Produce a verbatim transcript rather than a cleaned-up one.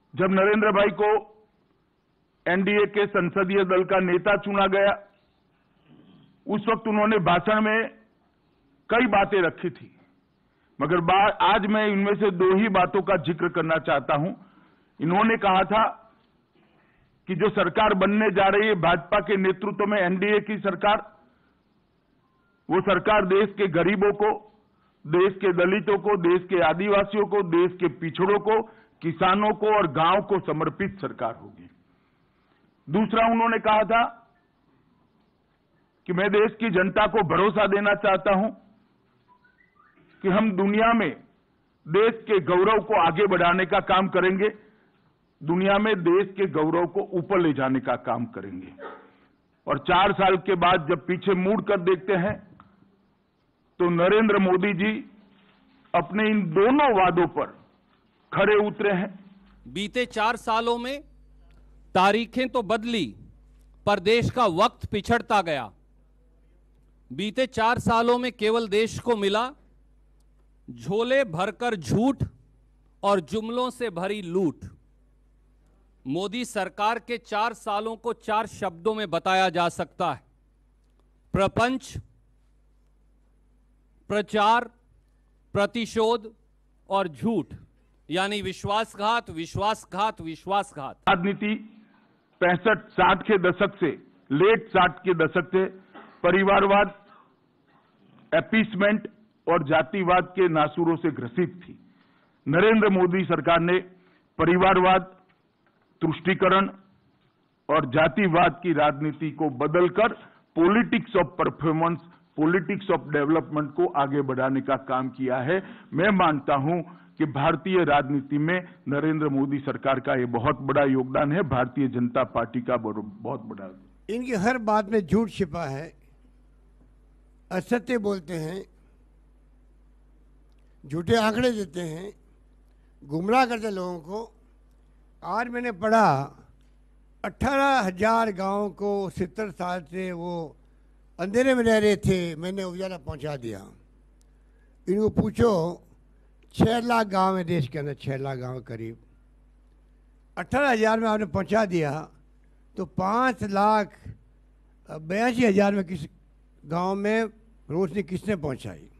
जब नरेंद्र भाई को एनडीए के संसदीय दल का नेता चुना गया, उस वक्त उन्होंने भाषण में कई बातें रखी थी, मगर आज मैं इनमें से दो ही बातों का जिक्र करना चाहता हूं। इन्होंने कहा था कि जो सरकार बनने जा रही है भाजपा के नेतृत्व में एनडीए की सरकार, वो सरकार देश के गरीबों को, देश के दलितों को, देश के आदिवासियों को, देश के पिछड़ों को, किसानों को और गांव को समर्पित सरकार होगी। दूसरा, उन्होंने कहा था कि मैं देश की जनता को भरोसा देना चाहता हूं कि हम दुनिया में देश के गौरव को आगे बढ़ाने का काम करेंगे, दुनिया में देश के गौरव को ऊपर ले जाने का काम करेंगे। और चार साल के बाद जब पीछे मुड़ कर देखते हैं तो नरेंद्र मोदी जी अपने इन दोनों वादों पर खरे उतरे हैं। बीते चार सालों में तारीखें तो बदली पर देश का वक्त पिछड़ता गया। बीते चार सालों में केवल देश को मिला झोले भरकर झूठ और जुमलों से भरी लूट। मोदी सरकार के चार सालों को चार शब्दों में बताया जा सकता है: प्रपंच, प्रचार, प्रतिशोध और झूठ, यानी विश्वासघात, विश्वासघात, विश्वासघात। राजनीति पैंसठ साठ के दशक से, लेट साठ के दशक से परिवारवाद, अपीसमेंट और जातिवाद के नासूरों से ग्रसित थी। नरेंद्र मोदी सरकार ने परिवारवाद, तुष्टीकरण और जातिवाद की राजनीति को बदलकर politics of performance, politics of development को आगे बढ़ाने का काम किया है। मैं मानता हूं कि भारतीय राजनीति में नरेंद्र मोदी सरकार का ये बहुत बड़ा योगदान है, भारतीय जनता पार्टी का बहुत बड़ा। इनकी हर बात में झूठ छिपा है, असत्य बोलते हैं, झूठे आंकड़े देते हैं, गुमराह करते लोगों को। आज मैंने पढ़ा अठारह हजार गाँव को सत्तर साल से वो अंधेरे में रह रहे थे, मैंने उजाला पहुंचा दिया। इनको पूछो, छः लाख गांव है देश के अंदर, छः लाख गांव करीब, अठारह हजार में आपने पहुंचा दिया तो पाँच लाख बयासी हजार में किस गांव में रोशनी किसने पहुंचाई?